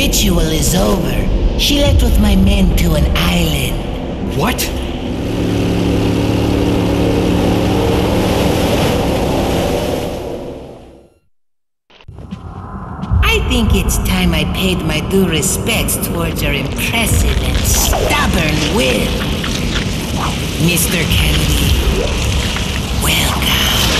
ritual is over. She left with my men to an island. What? I think it's time I paid my due respects towards your impressive and stubborn will. Mr. Kennedy, welcome.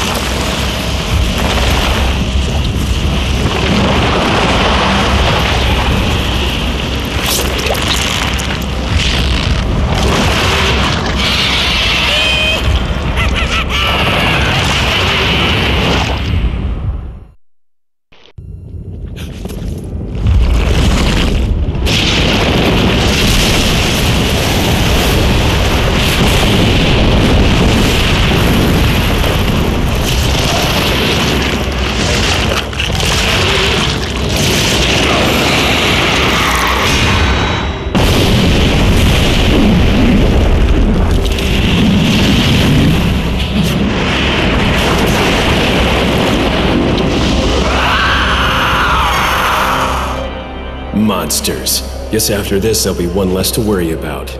Monsters. Guess after this, there'll be one less to worry about.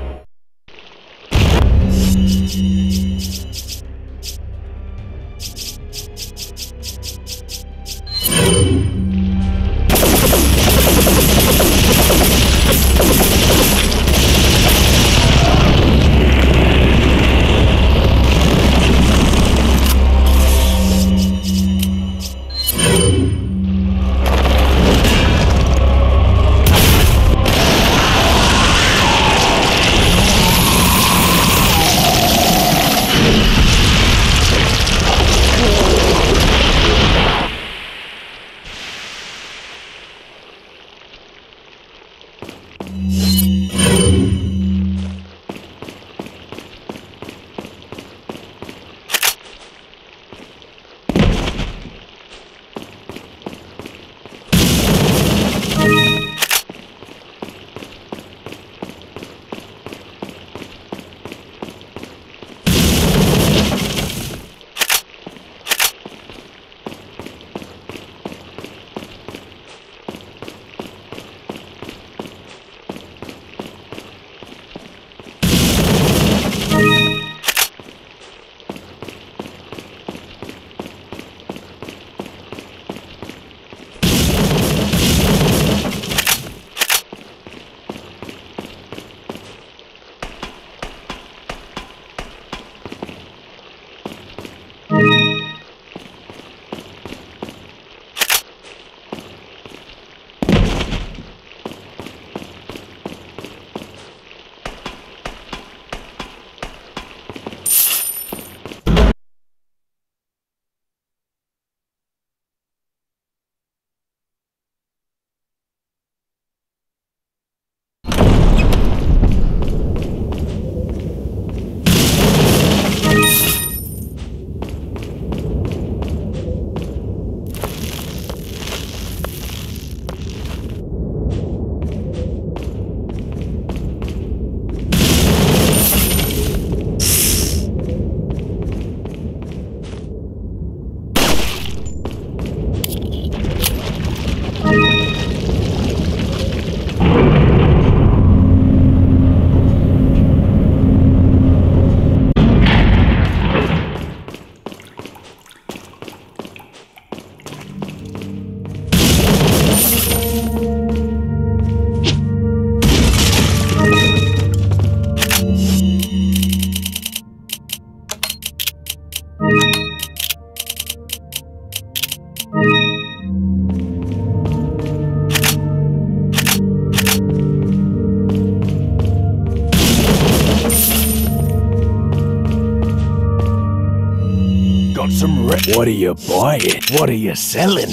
What are you buying? What are you selling?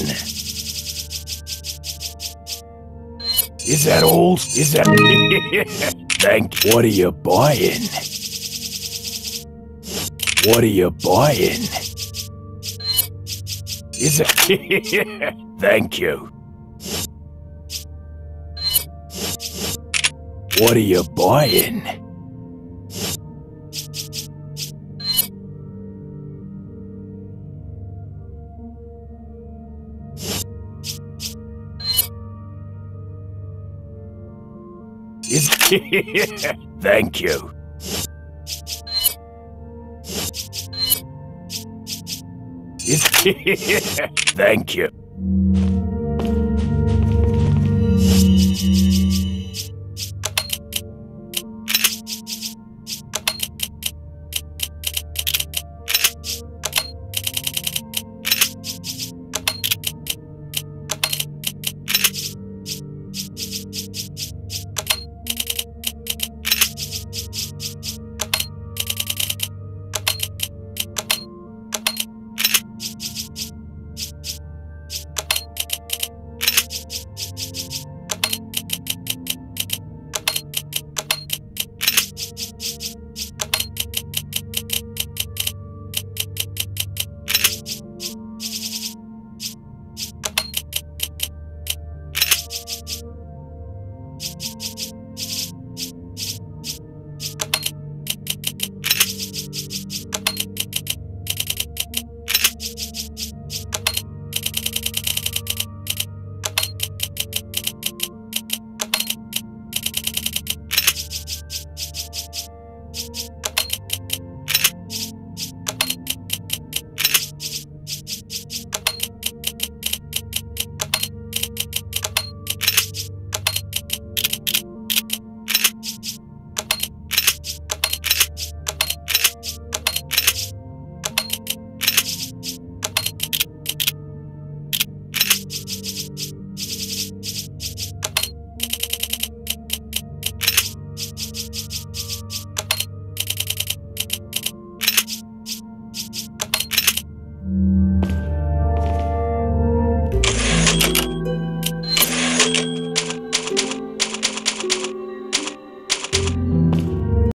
Is that all? Is that... Thank you. What are you buying? What are you buying? Is that... Thank you. What are you buying? Thank you. Thank you.